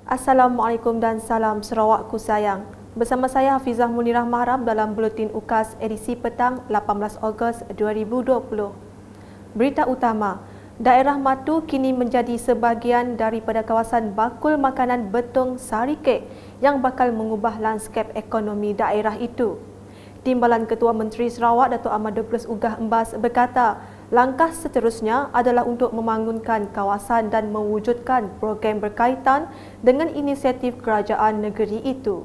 Assalamualaikum dan salam Sarawakku sayang. Bersama saya Hafizah Munirah Mahrap dalam Buletin UKAS edisi petang 18 Ogos 2020. Berita utama, Daerah Matu kini menjadi sebahagian daripada kawasan bakul makanan betung Sarikek yang bakal mengubah lanskap ekonomi daerah itu. Timbalan Ketua Menteri Sarawak Datuk Ahmad Douglas Ugah Embas berkata, langkah seterusnya adalah untuk membangunkan kawasan dan mewujudkan program berkaitan dengan inisiatif Kerajaan Negeri itu.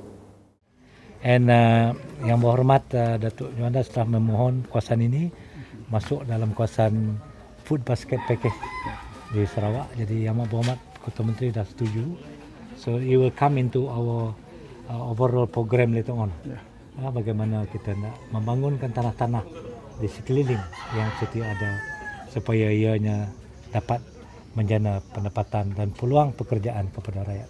Yang berhormat Datuk Juanda telah memohon kawasan ini masuk dalam kawasan food basket package di Sarawak. Jadi yang berhormat Ketua Menteri dah setuju. So it will come into our overall program later on. Bagaimana kita nak membangunkan tanah-tanah di sekeliling yang setia ada supaya ianya dapat menjana pendapatan dan peluang pekerjaan kepada rakyat.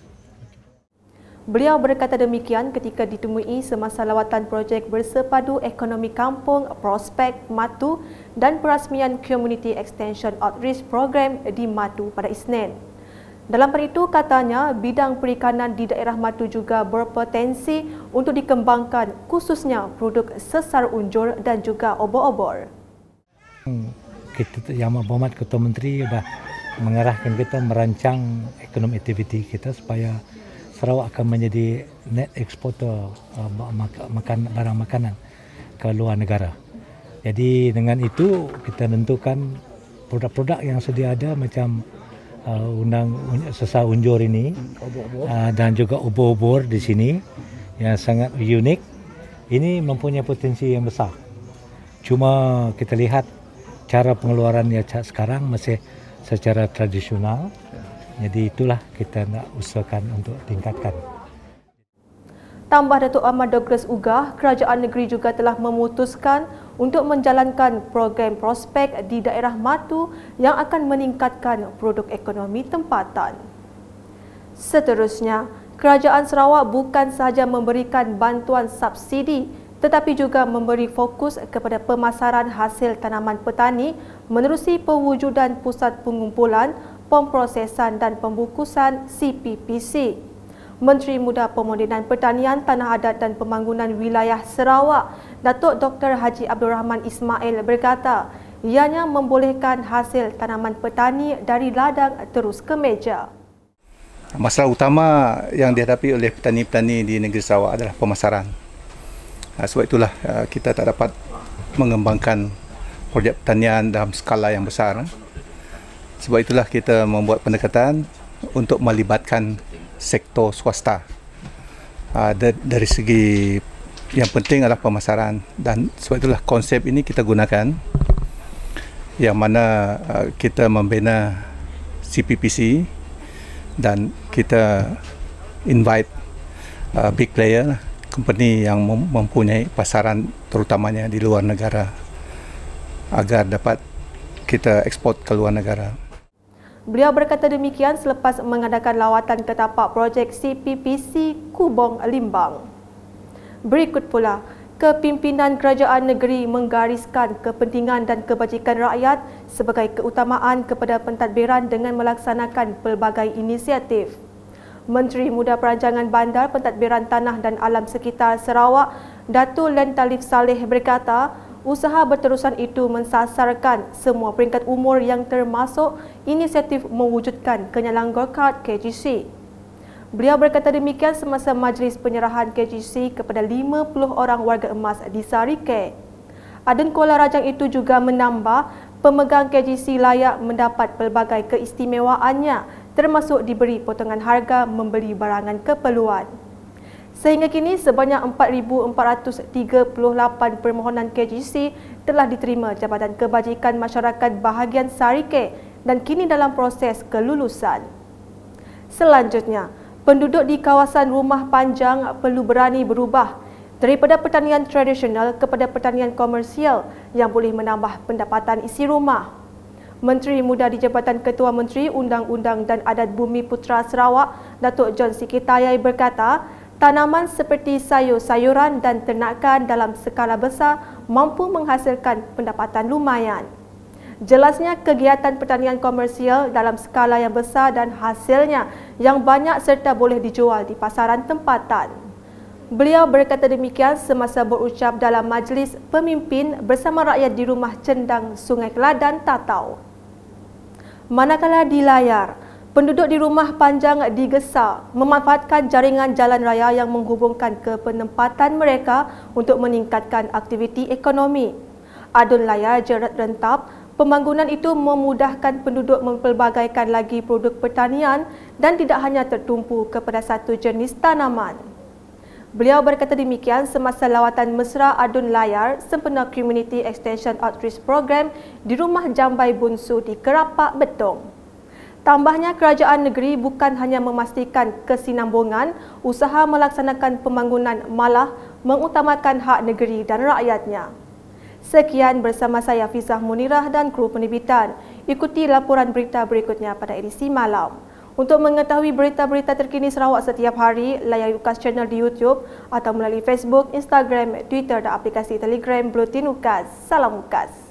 Beliau berkata demikian ketika ditemui semasa lawatan projek bersepadu ekonomi kampung Prospek Matu dan perasmian Community Extension Outreach Program di Matu pada Isnin. Dalam hal itu, katanya bidang perikanan di daerah Matu juga berpotensi untuk dikembangkan, khususnya produk sesar unjur dan juga obor-obor. Kita yang berhormat Ketua Menteri sudah mengarahkan kita merancang ekonomi aktiviti kita supaya Sarawak akan menjadi net eksporter barang makanan ke luar negara. Jadi dengan itu kita tentukan produk-produk yang sedia ada macam sesar unjur ini dan juga obor-obor di sini yang sangat unik. Ini mempunyai potensi yang besar. Cuma kita lihat cara pengeluarannya sekarang masih secara tradisional. Jadi itulah kita nak usahakan untuk tingkatkan. Tambah Datuk Ahmad Douglas Ugah, Kerajaan Negeri juga telah memutuskan untuk menjalankan program prospek di daerah Matu yang akan meningkatkan produk ekonomi tempatan. Seterusnya, Kerajaan Sarawak bukan sahaja memberikan bantuan subsidi tetapi juga memberi fokus kepada pemasaran hasil tanaman petani menerusi pewujudan Pusat Pengumpulan, Pemprosesan dan Pembukusan CPPC. Menteri Muda Pemodenan Pertanian, Tanah Adat dan Pembangunan Wilayah Sarawak, Datuk Dr. Haji Abdul Rahman Ismail berkata, ianya membolehkan hasil tanaman petani dari ladang terus ke meja. Masalah utama yang dihadapi oleh petani-petani di negeri Sarawak adalah pemasaran. Sebab itulah kita tak dapat mengembangkan projek pertanian dalam skala yang besar. Sebab itulah kita membuat pendekatan untuk melibatkan sektor swasta. Dari segi yang penting adalah pemasaran, dan sebab itulah konsep ini kita gunakan, yang mana kita membina CPPC dan kita invite big player, company yang mempunyai pasaran terutamanya di luar negara agar dapat kita ekspor ke luar negara. Beliau berkata demikian selepas mengadakan lawatan ke tapak projek CPPC Kubong Limbang. Berikut pula, kepimpinan Kerajaan Negeri menggariskan kepentingan dan kebajikan rakyat sebagai keutamaan kepada pentadbiran dengan melaksanakan pelbagai inisiatif. Menteri Muda Perancangan Bandar, Pentadbiran Tanah dan Alam Sekitar Sarawak, Datuk Len Talif Saleh berkata, usaha berterusan itu mensasarkan semua peringkat umur yang termasuk inisiatif mewujudkan kenyalang Go-Kart KGC. Beliau berkata demikian semasa majlis penyerahan KGC kepada 50 orang warga emas di Sarikek. Aden Kuala Rajang itu juga menambah pemegang KGC layak mendapat pelbagai keistimewaannya, termasuk diberi potongan harga membeli barangan keperluan. Sehingga kini sebanyak 4,438 permohonan KGC telah diterima Jabatan Kebajikan Masyarakat Bahagian Sarikek dan kini dalam proses kelulusan. Selanjutnya, penduduk di kawasan rumah panjang perlu berani berubah daripada pertanian tradisional kepada pertanian komersial yang boleh menambah pendapatan isi rumah. Menteri Muda di Jabatan Ketua Menteri Undang-Undang dan Adat Bumi Putera Sarawak, Datuk John Sikitayai berkata, tanaman seperti sayur-sayuran dan ternakan dalam skala besar mampu menghasilkan pendapatan lumayan. Jelasnya kegiatan pertanian komersial dalam skala yang besar dan hasilnya yang banyak serta boleh dijual di pasaran tempatan. Beliau berkata demikian semasa berucap dalam majlis pemimpin bersama rakyat di rumah cendang Sungai Keladan, Tatau. Manakala di layar, penduduk di rumah panjang digesa memanfaatkan jaringan jalan raya yang menghubungkan ke penempatan mereka untuk meningkatkan aktiviti ekonomi. Adun layar jerat rentap, pembangunan itu memudahkan penduduk mempelbagaikan lagi produk pertanian dan tidak hanya tertumpu kepada satu jenis tanaman. Beliau berkata demikian semasa lawatan mesra adun layar sempena Community Extension Outreach Program di Rumah Jambai Bunsu di Kerapak Betong. Tambahnya, Kerajaan Negeri bukan hanya memastikan kesinambungan usaha melaksanakan pembangunan, malah mengutamakan hak negeri dan rakyatnya. Sekian bersama saya Hafizah Munirah dan kru penerbitan. Ikuti laporan berita berikutnya pada edisi malam. Untuk mengetahui berita-berita terkini Sarawak setiap hari, layari UKAS channel di YouTube atau melalui Facebook, Instagram, Twitter dan aplikasi Telegram Buletin UKAS. Salam UKAS.